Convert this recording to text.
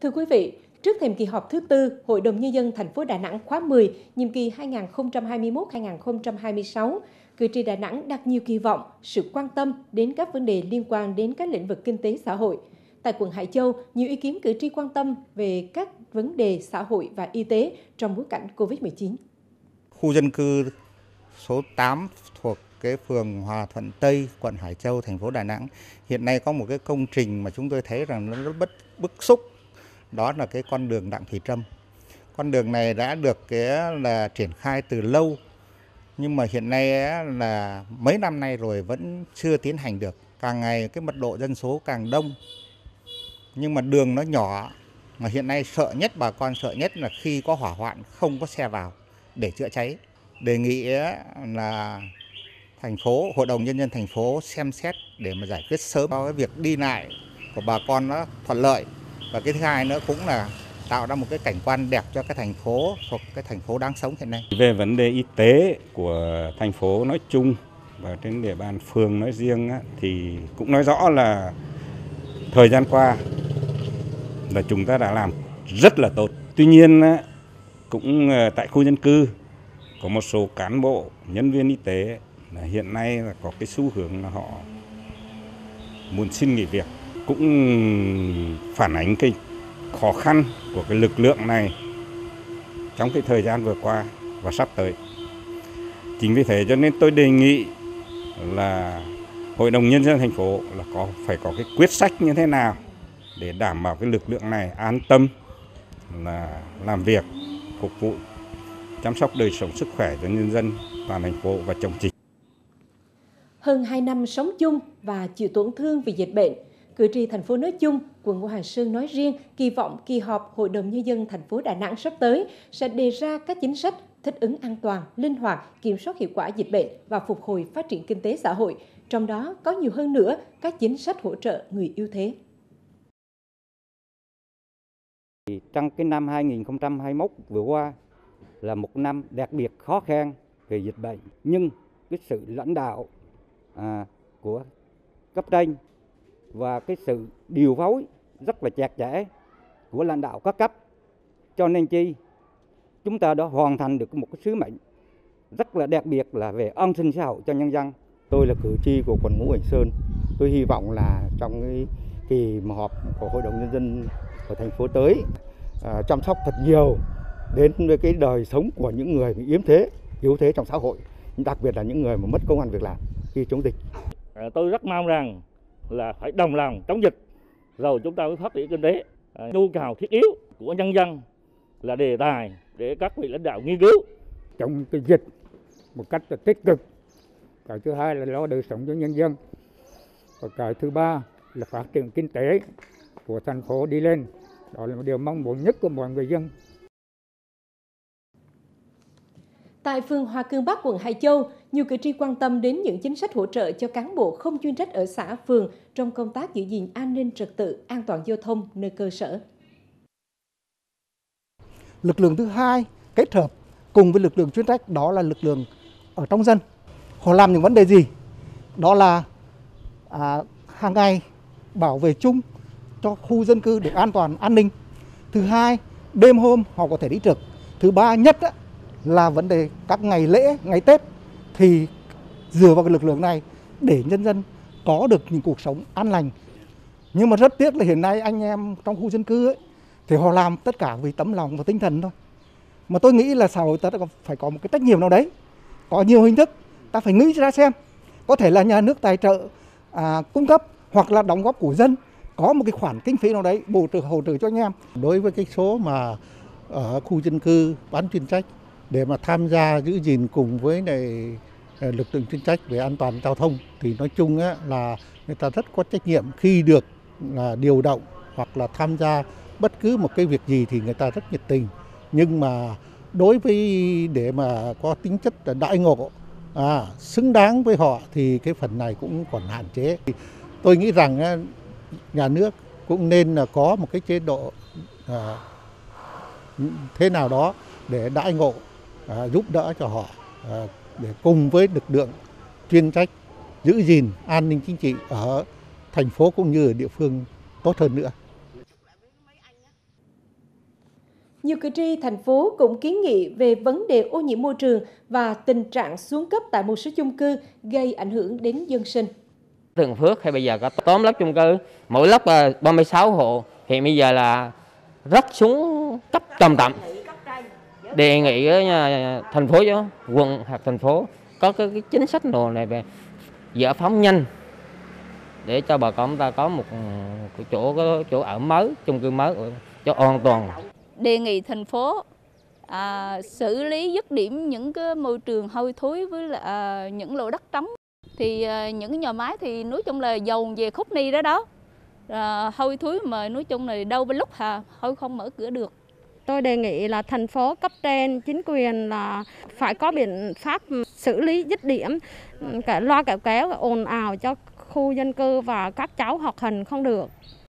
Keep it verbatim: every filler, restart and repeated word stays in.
Thưa quý vị, trước thềm kỳ họp thứ tư Hội đồng Nhân dân thành phố Đà Nẵng khóa mười, nhiệm kỳ hai nghìn không trăm hai mươi mốt đến hai nghìn không trăm hai mươi sáu, cử tri Đà Nẵng đặt nhiều kỳ vọng, sự quan tâm đến các vấn đề liên quan đến các lĩnh vực kinh tế xã hội. Tại quận Hải Châu, nhiều ý kiến cử tri quan tâm về các vấn đề xã hội và y tế trong bối cảnh Covid mười chín. Khu dân cư số tám thuộc cái phường Hòa Thuận Tây, quận Hải Châu, thành phố Đà Nẵng hiện nay có một cái công trình mà chúng tôi thấy rằng nó rất bất bức xúc, đó là cái con đường Đặng Thùy Trâm. Con đường này đã được cái là triển khai từ lâu, nhưng mà hiện nay là mấy năm nay rồi vẫn chưa tiến hành được. Càng ngày cái mật độ dân số càng đông, nhưng mà đường nó nhỏ, mà hiện nay sợ nhất, bà con sợ nhất là khi có hỏa hoạn không có xe vào để chữa cháy. Đề nghị là thành phố, Hội đồng Nhân dân thành phố xem xét để mà giải quyết sớm cho cái việc đi lại của bà con nó thuận lợi. Và cái thứ hai nữa cũng là tạo ra một cái cảnh quan đẹp cho cái thành phố, thuộc cái thành phố đáng sống hiện nay. Về vấn đề y tế của thành phố nói chung và trên địa bàn phường nói riêng á, thì cũng nói rõ là thời gian qua là chúng ta đã làm rất là tốt. Tuy nhiên á, cũng tại khu dân cư có một số cán bộ, nhân viên y tế là hiện nay là có cái xu hướng là họ muốn xin nghỉ việc, cũng phản ánh cái khó khăn của cái lực lượng này trong cái thời gian vừa qua và sắp tới. Chính vì thế cho nên tôi đề nghị là Hội đồng Nhân dân thành phố là có phải có cái quyết sách như thế nào để đảm bảo cái lực lượng này an tâm là làm việc, phục vụ chăm sóc đời sống sức khỏe cho nhân dân toàn thành phố và chống dịch. Hơn hai năm sống chung và chịu tổn thương vì dịch bệnh, cử tri thành phố nói chung, quận Ngũ Hành Sơn nói riêng kỳ vọng kỳ họp Hội đồng Nhân dân thành phố Đà Nẵng sắp tới sẽ đề ra các chính sách thích ứng an toàn, linh hoạt, kiểm soát hiệu quả dịch bệnh và phục hồi phát triển kinh tế xã hội, trong đó có nhiều hơn nữa các chính sách hỗ trợ người yếu thế. Trong cái năm hai nghìn không trăm hai mươi mốt vừa qua là một năm đặc biệt khó khăn về dịch bệnh, nhưng cái sự lãnh đạo à, của cấp trên và cái sự điều phối rất là chặt chẽ của lãnh đạo các cấp, cho nên chi chúng ta đã hoàn thành được một cái sứ mệnh rất là đặc biệt là về an sinh xã hội cho nhân dân. Tôi là cử tri của quận Ngũ Hành Sơn, tôi hy vọng là trong cái kỳ họp của Hội đồng Nhân dân của thành phố tới à, chăm sóc thật nhiều đến với cái đời sống của những người yếu thế, yếu thế trong xã hội, đặc biệt là những người mà mất công ăn việc làm khi chống dịch. À, tôi rất mong rằng là phải đồng lòng chống dịch, rồi chúng ta mới phát triển kinh tế. À, nhu cầu thiết yếu của nhân dân là đề tài để các vị lãnh đạo nghiên cứu. Chống cái dịch một cách tích cực. Cái thứ hai là lo đời sống cho nhân dân. Và cái thứ ba là phát triển kinh tế của thành phố đi lên. Đó là một điều mong muốn nhất của mọi người dân. Tại phường Hòa Cường Bắc, quận Hải Châu, nhiều cử tri quan tâm đến những chính sách hỗ trợ cho cán bộ không chuyên trách ở xã, phường trong công tác giữ gìn an ninh trật tự, an toàn giao thông nơi cơ sở. Lực lượng thứ hai kết hợp cùng với lực lượng chuyên trách, đó là lực lượng ở trong dân. Họ làm những vấn đề gì? Đó là à, hàng ngày bảo vệ chung cho khu dân cư được an toàn, an ninh. Thứ hai, đêm hôm họ có thể đi trực. Thứ ba nhất á, là vấn đề các ngày lễ, ngày Tết thì dựa vào cái lực lượng này để nhân dân có được những cuộc sống an lành. Nhưng mà rất tiếc là hiện nay anh em trong khu dân cư ấy, thì họ làm tất cả vì tấm lòng và tinh thần thôi. Mà tôi nghĩ là xã hội ta phải có một cái trách nhiệm nào đấy. Có nhiều hình thức, ta phải nghĩ ra xem. Có thể là nhà nước tài trợ, à, cung cấp hoặc là đóng góp của dân. Có một cái khoản kinh phí nào đấy bổ trợ hỗ trợ cho anh em. Đối với cái số mà ở khu dân cư bán chuyên trách để mà tham gia giữ gìn cùng với này lực lượng chuyên trách về an toàn giao thông thì nói chung á, là người ta rất có trách nhiệm khi được là điều động hoặc là tham gia bất cứ một cái việc gì thì người ta rất nhiệt tình. Nhưng mà đối với để mà có tính chất đại ngộ, à, xứng đáng với họ thì cái phần này cũng còn hạn chế. Tôi nghĩ rằng nhà nước cũng nên là có một cái chế độ à, thế nào đó để đãi ngộ, à, giúp đỡ cho họ, à, để cùng với lực lượng chuyên trách giữ gìn an ninh chính trị ở thành phố cũng như ở địa phương tốt hơn nữa. nhiều cử tri thành phố cũng kiến nghị về vấn đề ô nhiễm môi trường và tình trạng xuống cấp tại một số chung cư gây ảnh hưởng đến dân sinh. Thường Phước hay bây giờ có tám lớp chung cư, mỗi lớp ba mươi sáu hộ, hiện bây giờ là rất xuống cấp trầm trọng. Đề nghị thành phố, quận hoặc thành phố có cái, cái chính sách đồ này về giải phóng nhanh để cho bà con ta có một chỗ có chỗ ở mới, chung cư mới cho an toàn. Đề nghị thành phố à, xử lý dứt điểm những cái môi trường hôi thối với là, à, những lỗ đất trống. Thì à, những cái nhà máy thì nói chung là dồn về khúc ni đó đó, à, hôi thối mà nói chung là đâu với lúc hà hôi không mở cửa được. Tôi đề nghị là thành phố cấp trên chính quyền là phải có biện pháp xử lý dứt điểm, cả loa kẹo kéo ồn ào cho khu dân cư và các cháu học hành không được.